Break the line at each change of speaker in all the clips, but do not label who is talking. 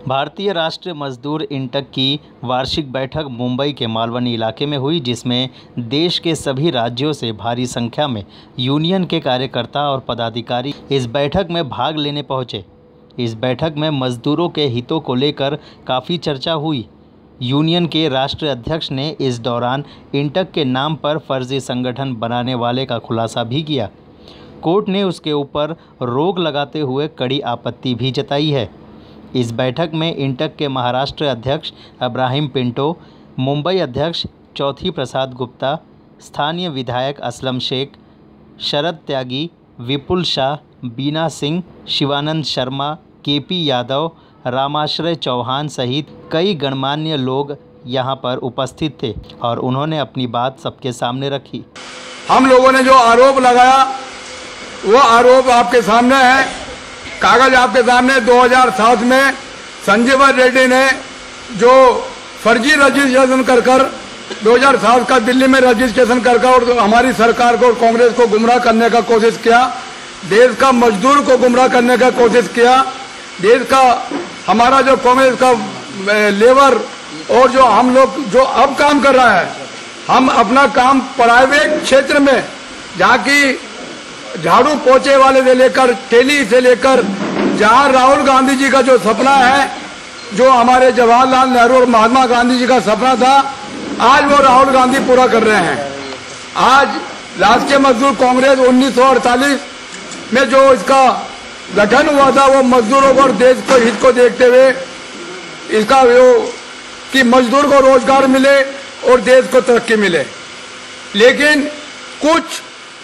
भारतीय राष्ट्रीय मजदूर इंटक की वार्षिक बैठक मुंबई के मालवनी इलाके में हुई, जिसमें देश के सभी राज्यों से भारी संख्या में यूनियन के कार्यकर्ता और पदाधिकारी इस बैठक में भाग लेने पहुंचे। इस बैठक में मजदूरों के हितों को लेकर काफ़ी चर्चा हुई। यूनियन के राष्ट्रीय अध्यक्ष ने इस दौरान इंटक के नाम पर फर्जी संगठन बनाने वाले का खुलासा भी किया। कोर्ट ने उसके ऊपर रोक लगाते हुए कड़ी आपत्ति भी जताई है। इस बैठक में इंटक के महाराष्ट्र अध्यक्ष इब्राहिम पिंटो, मुंबई अध्यक्ष चौथी प्रसाद गुप्ता, स्थानीय विधायक असलम शेख, शरद त्यागी, विपुल शाह, बीना सिंह, शिवानंद शर्मा, केपी यादव, रामाश्रय चौहान सहित कई गणमान्य लोग यहां पर उपस्थित थे और उन्होंने अपनी बात सबके सामने रखी।
हम लोगों ने जो आरोप लगाया वो आरोप आपके सामने है, कागज आपके सामने। 2007 में संजीवन रेड्डी ने जो फर्जी रजिस्ट्रेशन कर 2007 का दिल्ली में रजिस्ट्रेशन कर और हमारी सरकार को और कांग्रेस को गुमराह करने का कोशिश किया, देश का मजदूर को गुमराह करने का कोशिश किया, देश का हमारा जो कांग्रेस का लेबर और जो हम लोग जो अब काम कर रहा है, हम अपना काम प्राइवेट क्षेत्र में जहाँ की झाड़ू पोछे वाले से लेकर ठेली से लेकर जहां राहुल गांधी जी का जो सपना है, जो हमारे जवाहरलाल नेहरू और महात्मा गांधी जी का सपना था, आज वो राहुल गांधी पूरा कर रहे हैं। आज राष्ट्रीय मजदूर कांग्रेस 1948 में जो इसका गठन हुआ था, वो मजदूरों को और देश को हित को देखते हुए इसका कि मजदूर को रोजगार मिले और देश को तरक्की मिले। लेकिन कुछ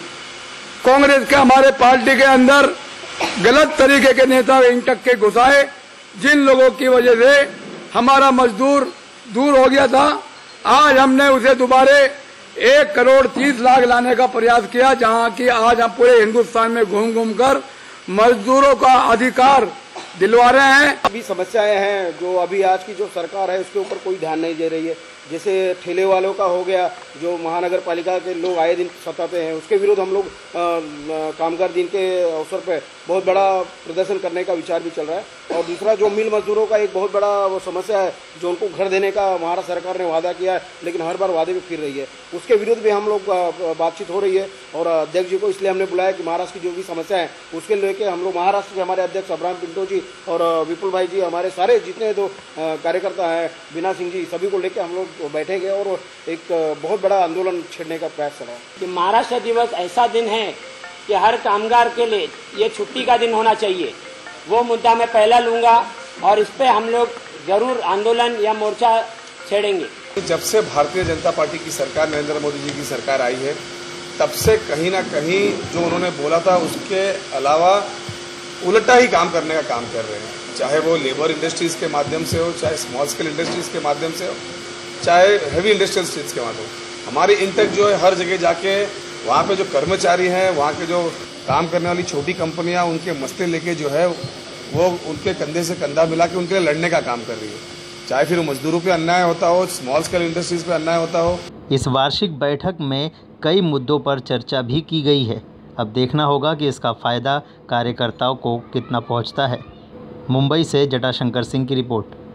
कांग्रेस के हमारे पार्टी के अंदर गलत तरीके के नेता इंटक के घुसाए, जिन लोगों की वजह से हमारा मजदूर दूर हो गया था। आज हमने उसे दोबारे 1,30,00,000 लाने का प्रयास किया, जहां की आज हम पूरे हिंदुस्तान में घूम घूम कर मजदूरों का अधिकार दिलवा रहे हैं।
अभी समस्याएं हैं जो अभी आज की जो सरकार है उसके ऊपर कोई ध्यान नहीं दे रही है। जैसे ठेले वालों का हो गया, जो महानगर पालिका के लोग आए दिन सताते हैं, उसके विरुद्ध हम लोग कामगार दिन के अवसर पे बहुत बड़ा प्रदर्शन करने का विचार भी चल रहा है। और दूसरा जो मिल मजदूरों का एक बहुत बड़ा वो समस्या है, जो उनको घर देने का महाराष्ट्र सरकार ने वादा किया है, लेकिन हर बार वादे में फिर रही है, उसके विरुद्ध भी हम लोग बातचीत हो रही है। और अध्यक्ष जी को इसलिए हमने बुलाया कि महाराष्ट्र की जो भी समस्या है उसके लेके हम लोग महाराष्ट्र के हमारे अध्यक्ष इब्राहिम पिंटो जी और विपुल भाई जी, हमारे सारे जितने जो कार्यकर्ता हैं, बीना सिंह जी, सभी को लेकर हम लोग बैठेंगे और एक बहुत बड़ा आंदोलन छेड़ने का प्रयास कर रहा है।
कि महाराष्ट्र दिवस ऐसा दिन है कि हर कामगार के लिए ये छुट्टी का दिन होना चाहिए, वो मुद्दा मैं पहला लूंगा और इस पे हम लोग जरूर आंदोलन या मोर्चा छेड़ेंगे।
जब से भारतीय जनता पार्टी की सरकार, नरेंद्र मोदी जी की सरकार आई है, तब से कहीं ना कहीं जो उन्होंने बोला था उसके अलावा उल्टा ही काम करने का काम कर रहे हैं। चाहे वो लेबर इंडस्ट्रीज के माध्यम से हो, चाहे स्मॉल स्केल इंडस्ट्रीज के माध्यम से हो, चाहे हैवी इंडस्ट्रियल स्टेट्स के माध्यम। हमारी इंटक जो है हर जगह जाके वहाँ पे जो कर्मचारी हैं, वहाँ के जो काम करने वाली छोटी कंपनियां, उनके मसले लेके जो है वो उनके कंधे से कंधा मिला के उनके लिए लड़ने का काम कर रही है। चाहे फिर मजदूरों पे अन्याय होता हो, स्मॉल स्केल इंडस्ट्रीज पे अन्याय होता हो।
इस वार्षिक बैठक में कई मुद्दों पर चर्चा भी की गई है। अब देखना होगा कि इसका फ़ायदा कार्यकर्ताओं को कितना पहुंचता है। मुंबई से जटाशंकर सिंह की रिपोर्ट।